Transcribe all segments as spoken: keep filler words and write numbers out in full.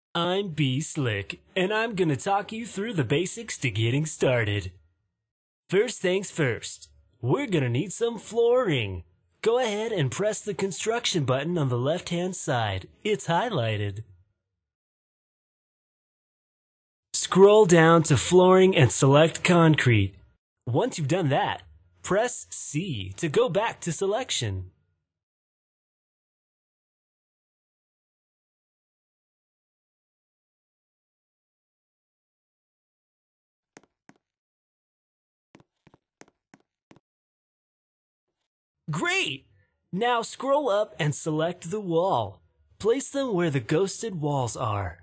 I'm B Slick, and I'm gonna talk you through the basics to getting started. First things first, we're gonna need some flooring. Go ahead and press the construction button on the left-hand side. It's highlighted. Scroll down to flooring and select concrete. Once you've done that, press C to go back to selection. Great! Now scroll up and select the wall. Place them where the ghosted walls are.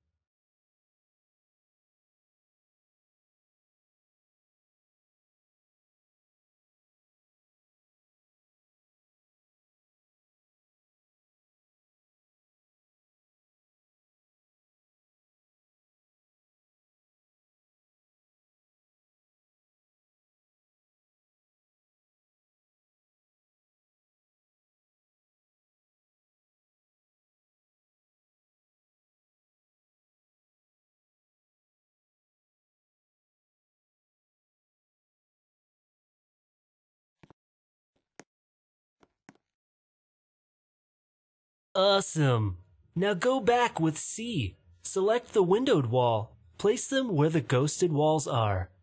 Awesome! Now go back with C. Select the windowed wall. Place them where the ghosted walls are.